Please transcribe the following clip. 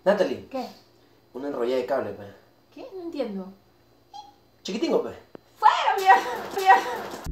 Natalie, ¿Qué? una enrollada de cable, pe. ¿Qué? No entiendo. Chiquitingo, pe. ¡Fuera, mierda!